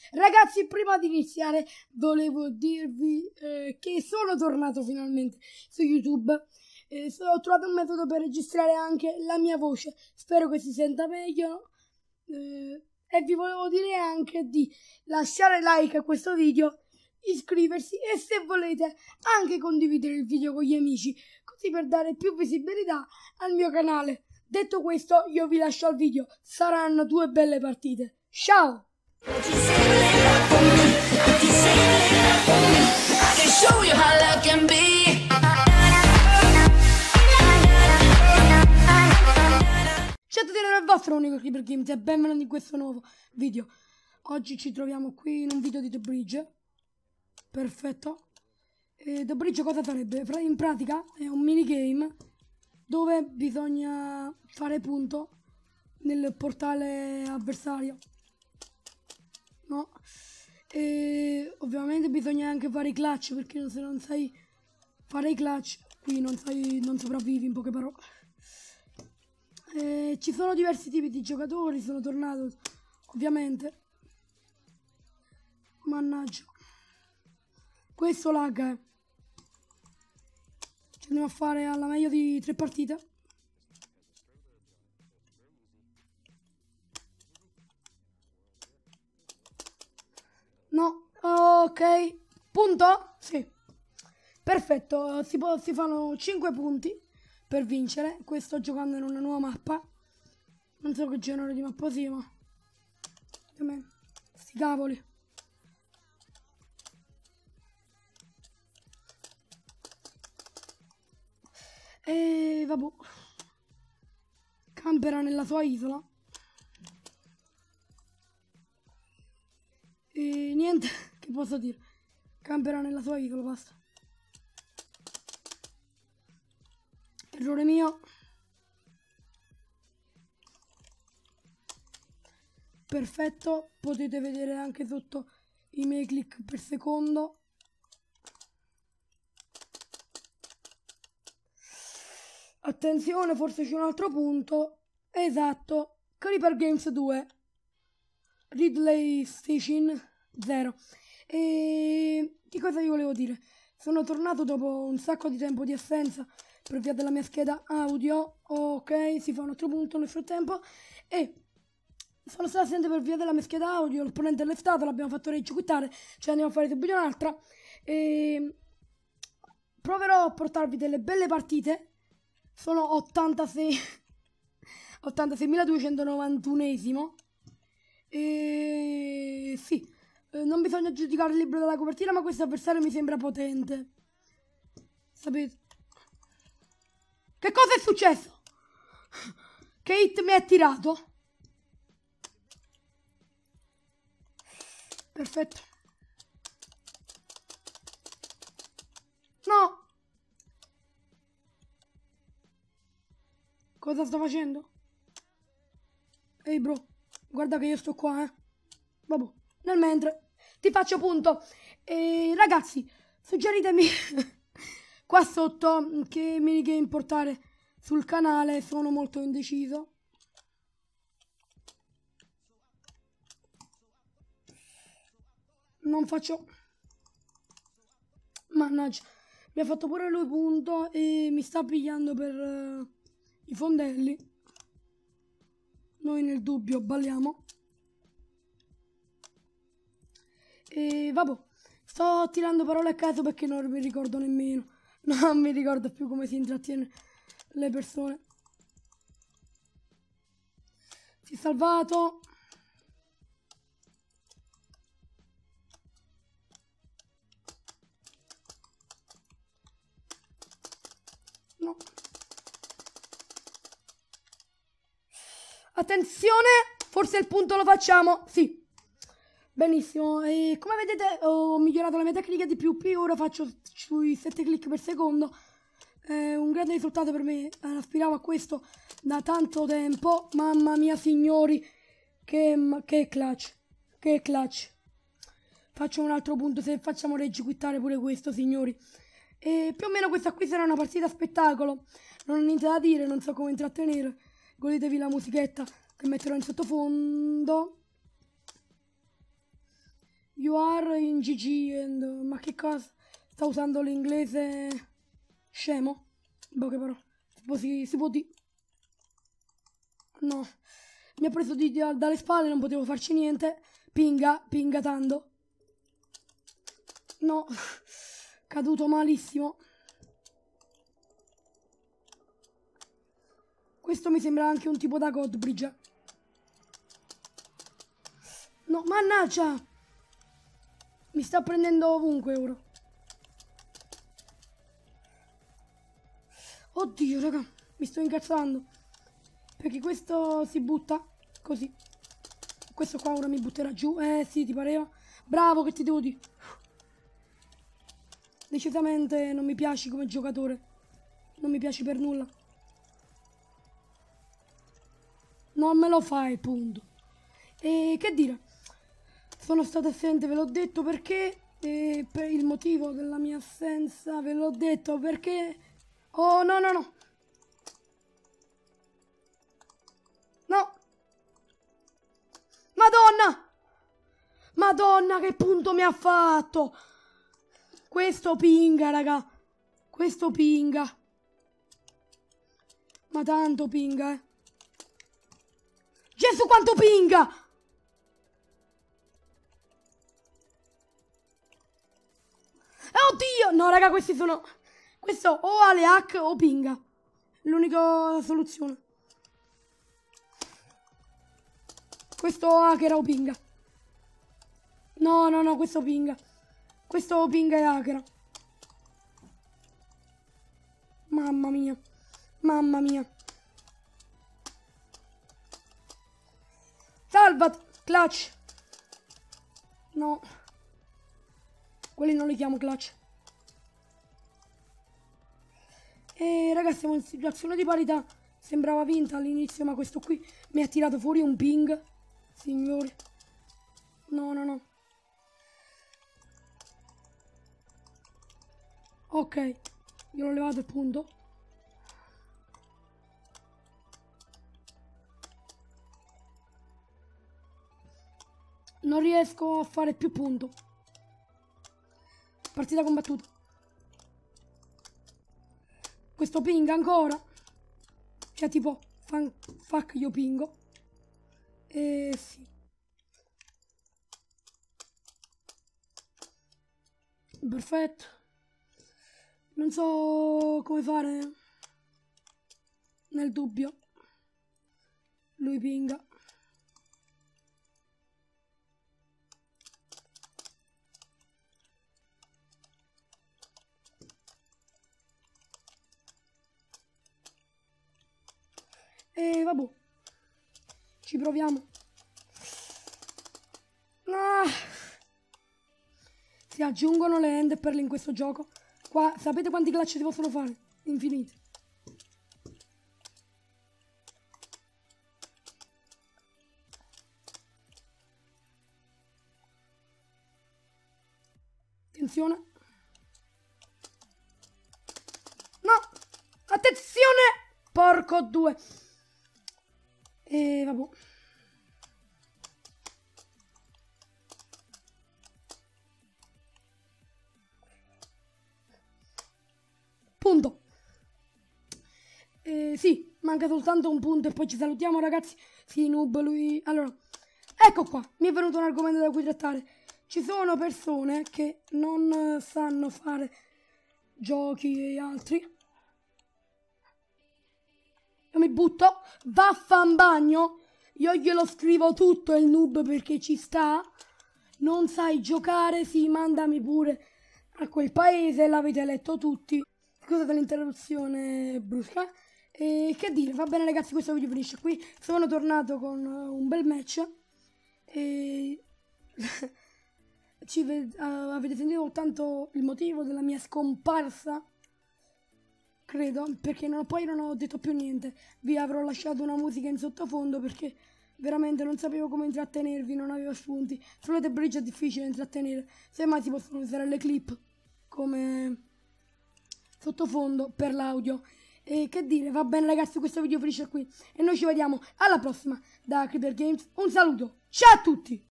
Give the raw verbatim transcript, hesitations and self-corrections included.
Ragazzi, prima di iniziare volevo dirvi eh, che sono tornato finalmente su YouTube. Eh, ho trovato un metodo per registrare anche la mia voce, spero che si senta meglio. Eh, e vi volevo dire anche di lasciare like a questo video, iscriversi e se volete anche condividere il video con gli amici, così per dare più visibilità al mio canale. Detto questo, io vi lascio al video, saranno due belle partite. Ciao! Ciao a tutti, è il vostro unico Creeper Games e benvenuti in questo nuovo video. Oggi ci troviamo qui in un video di The Bridge. Perfetto. E The Bridge cosa sarebbe? In pratica è un minigame dove bisogna fare punto nel portale avversario. No? E ovviamente bisogna anche fare i clutch, perché se non sai fare i clutch qui non, sai, non sopravvivi, in poche parole. E ci sono diversi tipi di giocatori, sono tornato ovviamente. Mannaggia, questo lag è. Ci andiamo a fare alla meglio di tre partite. No, ok, punto? Sì, perfetto, si, può, si fanno cinque punti per vincere. Qui sto giocando in una nuova mappa, non so che genere di mappa sia, ma sti cavoli. E vabbè, campera nella sua isola. E niente, che posso dire? Camperà nella sua isola, basta. Errore mio. Perfetto, potete vedere anche sotto i miei click per secondo. Attenzione, forse c'è un altro punto. Esatto, Creeper Games due. Ridley Station zero. E che cosa vi volevo dire? Sono tornato dopo un sacco di tempo di assenza per via della mia scheda audio. Ok, si fa un altro punto nel frattempo. E sono stato assente per via della mia scheda audio. L'opponente all'estato, l'abbiamo fatto rage quittare. Cioè andiamo a fare subito un'altra. E proverò a portarvi delle belle partite. Sono ottantasei ottantaseimiladuecentonovantunesimo. E sì, eh, non bisogna giudicare il libro dalla copertina, ma questo avversario mi sembra potente. Sapete? Che cosa è successo? Che hit mi ha tirato? Perfetto. No! Cosa sto facendo? Ehi bro, guarda che io sto qua, eh. Vabbè, nel mentre ti faccio punto. E ragazzi, suggeritemi qua sotto che minigame portare sul canale, sono molto indeciso. Non faccio... Mannaggia, mi ha fatto pure lui punto e mi sta pigliando per uh, i fondelli. Noi nel dubbio balliamo. E vabbè, sto tirando parole a caso perché non mi ricordo nemmeno. Non mi ricordo più come si intrattiene le persone. Si è salvato. No. Attenzione, forse il punto lo facciamo. Sì. Benissimo, e come vedete ho migliorato la mia tecnica di più più, ora faccio sui sette click per secondo, è un grande risultato per me, aspiravo a questo da tanto tempo, mamma mia signori, che, che clutch, che clutch, faccio un altro punto se facciamo rage quittare pure questo signori, e più o meno questa qui sarà una partita a spettacolo, non ho niente da dire, non so come intrattenere, godetevi la musichetta che metterò in sottofondo. You are in G G and... Ma che cosa? Sta usando l'inglese scemo? Boh, che però. Si può, si, si può dire. No. Mi ha preso di, di, dalle spalle, non potevo farci niente. Pinga, pingatando. No. Caduto malissimo. Questo mi sembra anche un tipo da Godbridge. No, mannaggia! Mi sta prendendo ovunque ora. Oddio, raga, mi sto incazzando. Perché questo si butta così. Questo qua ora mi butterà giù. Eh sì, ti pareva? Bravo, che ti devo dire. Decisamente non mi piaci come giocatore. Non mi piaci per nulla. Non me lo fai, punto. E che dire? Sono stata assente, ve l'ho detto perché. E per il motivo della mia assenza, ve l'ho detto perché. Oh, no, no, no. No. Madonna. Madonna, che punto mi ha fatto. Questo pinga, raga. Questo pinga. Ma tanto pinga, eh. Gesù, quanto pinga. Oddio! No, raga, questi sono... Questo o ha le hack o pinga. L'unica soluzione. Questo hacker o pinga. No, no, no, questo pinga. Questo pinga e hacker. Mamma mia. Mamma mia. Salvat! Clutch! No. Quelli non li chiamo clutch. E ragazzi, siamo in situazione di parità. Sembrava vinta all'inizio, ma questo qui mi ha tirato fuori un ping. Signori. No, no, no. Ok. Io l'ho levato il punto. Non riesco a fare più punto. Partita combattuta. Questo ping ancora. Cioè tipo fan, fuck io pingo. E sì. Perfetto. Non so come fare. Nel dubbio. Lui pinga. E vabbè, ci proviamo. Ah. Si aggiungono le end pearl in questo gioco. Qua sapete quanti clutch si possono fare? Infiniti. Attenzione. No! Attenzione! Porco due. E vabbè. Punto. Eh, sì, manca soltanto un punto e poi ci salutiamo, ragazzi. Sì, noob, lui... Allora, ecco qua. Mi è venuto un argomento da cui trattare. Ci sono persone che non sanno fare giochi e altri. Io mi butto, vaffan bagno, io glielo scrivo tutto il noob perché ci sta, non sai giocare, sì, mandami pure a quel paese, l'avete letto tutti. Scusate l'interruzione brusca. E che dire, va bene ragazzi, questo video finisce qui, sono tornato con un bel match e... Ci uh, avete sentito soltanto il motivo della mia scomparsa? Credo, perché non, poi non ho detto più niente. Vi avrò lasciato una musica in sottofondo perché veramente non sapevo come intrattenervi, non avevo spunti. Sulle The Bridge è difficile intrattenere, semmai si possono usare le clip come sottofondo per l'audio. E che dire, va bene ragazzi, questo video finisce qui e noi ci vediamo alla prossima da Creeper Games. Un saluto, ciao a tutti!